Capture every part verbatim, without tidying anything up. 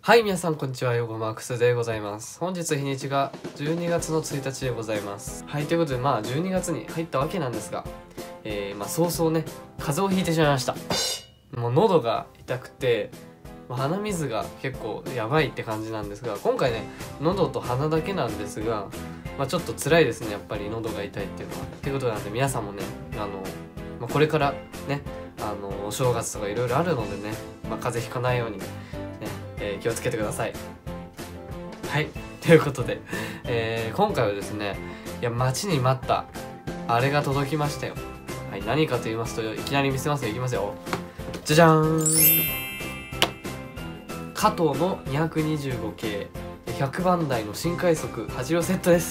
はい、皆さんこんにちは。ヨゴマークスでございます。本日日にちがじゅうにがつのついたちでございます。はい、ということでまあじゅうにがつに入ったわけなんですが、えー、まあ早々ね風邪をひいてしまいました。もう喉が痛くて、まあ、鼻水が結構やばいって感じなんですが、今回ね喉と鼻だけなんですが、まあ、ちょっと辛いですね、やっぱり喉が痛いっていうのは。ということなんで皆さんもねあの、まあ、これからねあのお正月とかいろいろあるのでね、まあ、風邪ひかないようにねえー、気をつけてください。はい、ということで、えー、今回はですね、いや待ちに待ったあれが届きましたよ。はい、何かと言いますと、いきなり見せますよ。いきますよ。じゃじゃーん。加藤のにひゃくにじゅうご系ひゃくばん台の新快速はち両セットです。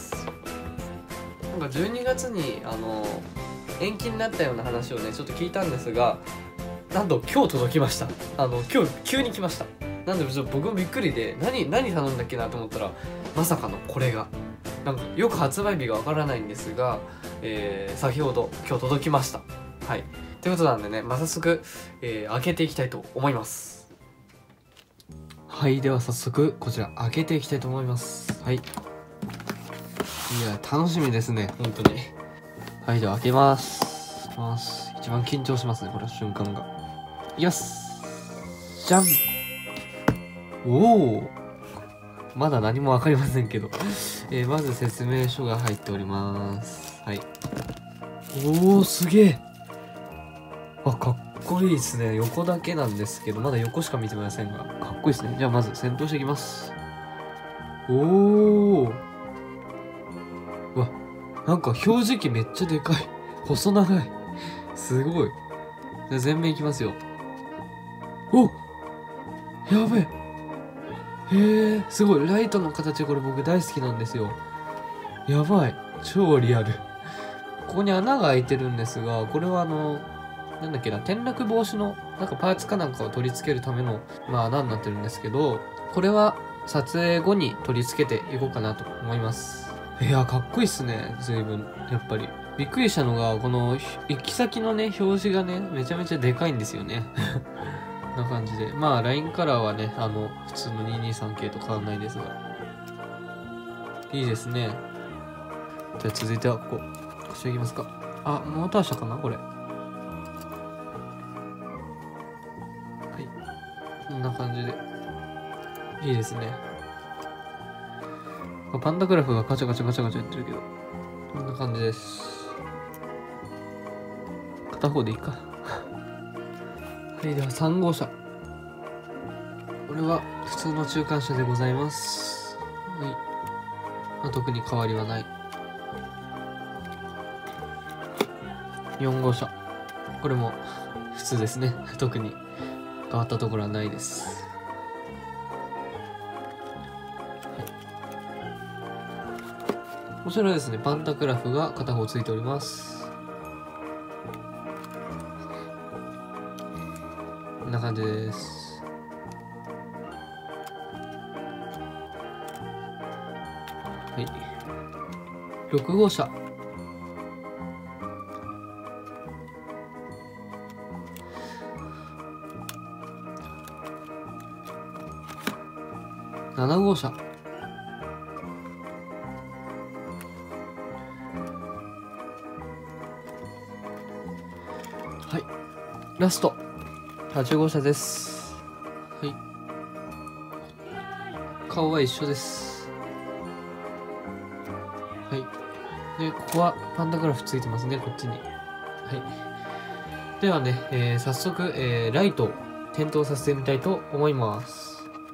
なんかじゅうにがつにあの延期になったような話をねちょっと聞いたんですが、なんと今日届きました。あの今日急に来ました。なんでちょっと僕もびっくりで、何何頼んだっけなと思ったら、まさかのこれがなんかよく発売日がわからないんですが、えー、先ほど今日届きました。はい、ということなんでね、まあ、早速、えー、開けていきたいと思います。はい、では早速こちら開けていきたいと思います。はい、いや楽しみですね本当に。はい、では開けます。開けます。一番緊張しますねこれ瞬間が。いきます。じゃん。おお、まだ何も分かりませんけど、えー、まず説明書が入っております。はい。おお、すげえ。あ、かっこいいですね。横だけなんですけど、まだ横しか見てませんが、かっこいいですね。じゃあまず戦闘していきます。おお、うわ、なんか表示器めっちゃでかい。細長い。すごい。じゃあ前面いきますよ。お、やべえ。へえ、すごい。ライトの形、これ僕大好きなんですよ。やばい。超リアル。ここに穴が開いてるんですが、これはあの、なんだっけな、転落防止の、なんかパーツかなんかを取り付けるための、まあ穴になってるんですけど、これは撮影後に取り付けていこうかなと思います。いや、かっこいいっすね。随分。やっぱり。びっくりしたのが、この行き先のね、表示がね、めちゃめちゃでかいんですよね。な感じで、まあ ライン カラーはねあの普通のにひゃくにじゅうさん系と変わらないですが、いいですね。じゃあ続いてはこここちらいきますか。あ、モーター車かなこれ。はい、こんな感じでいいですね。パンタグラフがカチャカチャカチャカチャやってるけど、こんな感じです。片方でいいか。はい、ではさん号車、これは普通の中間車でございます。はい、まあ、特に変わりはない。よん号車、これも普通ですね。特に変わったところはないです。はい、こちらですね、パンタグラフが片方ついております。こんな感じです。はい、ろく号車、なな号車、はい、ラストはち号車です。はい、顔は一緒です。はい、でここはパンタグラフついてますね、こっちに。はい、ではね、えー、早速、えー、ライトを点灯させてみたいと思います。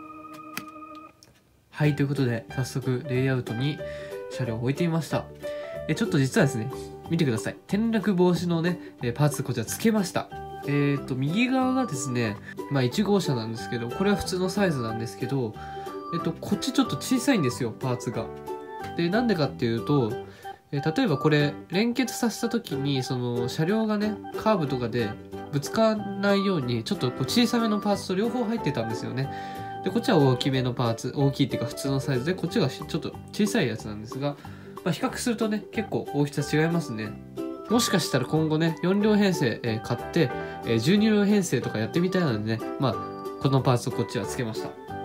はい、ということで早速レイアウトに車両を置いてみました。えちょっと実はですね、見てください。転落防止のねパーツこちら付けました。えっと右側がですね、まあいち号車なんですけど、これは普通のサイズなんですけど、えっとこっちちょっと小さいんですよ、パーツが。でなんでかっていうと、え例えばこれ連結させた時にその車両がねカーブとかでぶつからないように、ちょっとこう小さめのパーツと両方入ってたんですよね。でこっちは大きめのパーツ、大きいっていうか普通のサイズで、こっちがちょっと小さいやつなんですが、まあ、比較するとね結構大きさ違いますね。もしかしたら今後ねよん両編成、えー、買って、えー、じゅうに両編成とかやってみたいのでね、まあこのパーツをこっちはつけました。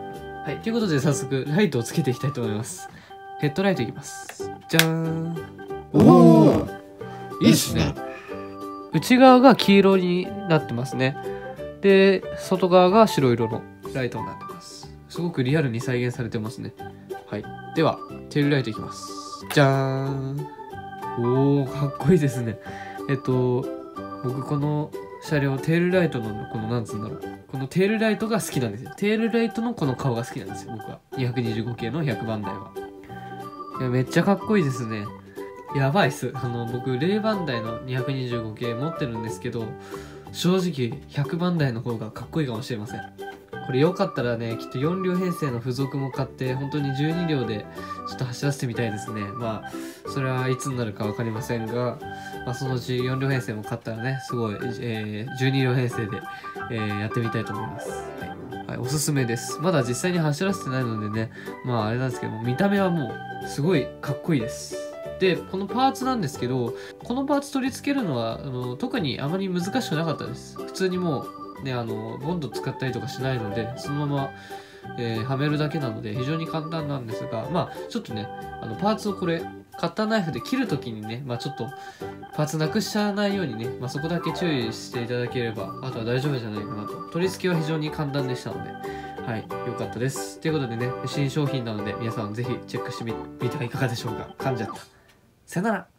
はい、ということで早速ライトをつけていきたいと思います。ヘッドライトいきます。じゃーん。おお、いいっすね。内側が黄色になってますね。で、外側が白色のライトになってます。すごくリアルに再現されてますね。はい。では、テールライトいきます。じゃーん。おー、かっこいいですね。えっと、僕この車両、テールライトの、この、なんつうんだろう。このテールライトが好きなんですよ。テールライトのこの顔が好きなんですよ、僕は。にひゃくにじゅうご系のひゃくばん台は。いや、めっちゃかっこいいですね。やばいっす。あの、僕、ゼロばん台のにひゃくにじゅうご系持ってるんですけど、正直、ひゃくばん台の方がかっこいいかもしれません。これよかったらね、きっとよん両編成の付属も買って、本当にじゅうに両でちょっと走らせてみたいですね。まあ、それはいつになるか分かりませんが、まあ、そのうちよん両編成も買ったらね、すごい、えー、じゅうに両編成で、えー、やってみたいと思います。はい。はい、おすすめです。まだ実際に走らせてないのでね、まああれなんですけども、見た目はもう、すごいかっこいいです。で、このパーツなんですけど、このパーツ取り付けるのは、あの、特にあまり難しくなかったです。普通にもう、ね、あのボンド使ったりとかしないのでそのまま、えー、はめるだけなので非常に簡単なんですが、まあちょっとねあのパーツをこれカッターナイフで切るときにね、まあちょっとパーツなくしちゃわないようにね、まあそこだけ注意していただければあとは大丈夫じゃないかなと。取り付けは非常に簡単でしたので、はい、良かったです。ということでね、新商品なので皆さんぜひチェックしてみてはいかがでしょうか。噛んじゃった。さよなら。